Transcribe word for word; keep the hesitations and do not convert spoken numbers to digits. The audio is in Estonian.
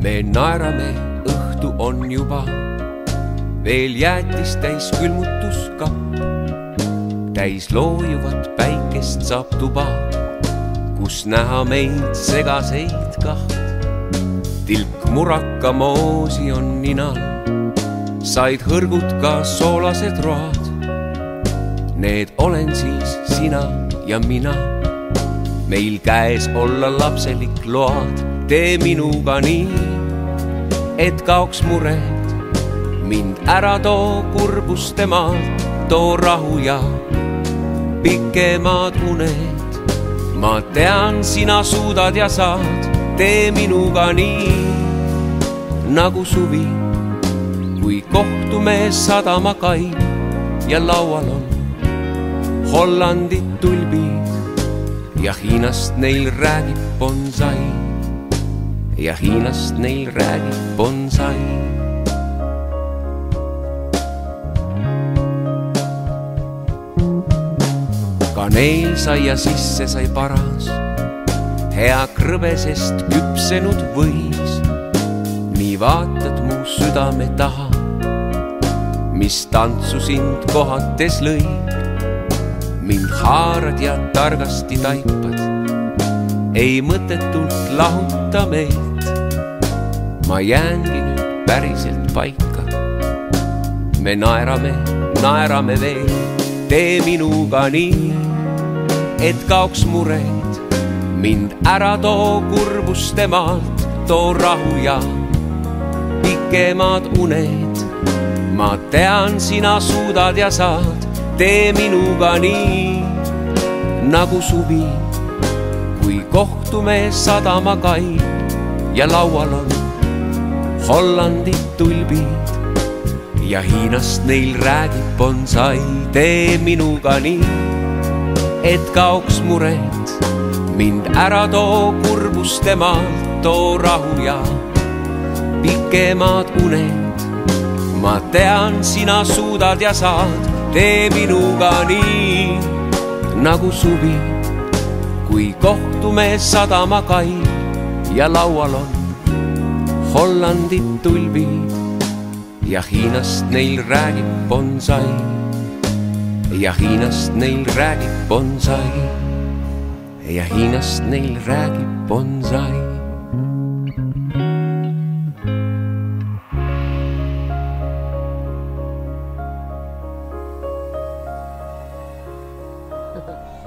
me naerame, õhtu on juba, veel jäätis täis külmutuskapp. Täis loojuvat päikest saab tuba, kus näha meid segaseid kaht. Tilk muraka moosi on ninal, said hõrgud ka soolased road. Need olen siis sina ja mina, meil käes olla lapselik load. Tee minuga nii, et kaoks mured, mind ära too kurbuste maalt, too rahu ja pikemad uned. Ma tean, sina suudad ja saad, tee minuga nii nagu suvi, kui kohtume sadamakai ja laual on Hollandit tulbid ja Hiinast neil räägib bonsai. Ja Hiinast neil räägib bonsai. Kaneel sai ja sisse sai paras, hea krõbesest küpsenud võis. Nii vaatad mu südame taha, mis tantsu sind kohates lõi. Mind haarad ja targasti taipad, ei mõtetult lahuta meid. Ma jäängi nüüd päriselt paika, me naerame, naerame veel. Tee minuga nii, et kaoks mured, mind ära too kurbuste maalt, too rahu ja pikemad uned. Ma tean, sina suudad ja saad, tee minuga nii nagu suvi, kui kohtume sadamakai ja laual on Hollandit tulbid ja Hiinast neil räägib bonsai. Tee minuga nii, et kaoks mured, mind ära too kurbuste maalt, too rahu ja pikemad uned. Ma tean, sina suudad ja saad, tee minuga nii nagu suvi, kui kohtume sadamakai ja laual on Hollandit tulbid ja Hiinast neil räägib bonsai. Ja Hiinast neil räägib bonsai. Ja Hiinast neil räägib bonsai. Ha ha.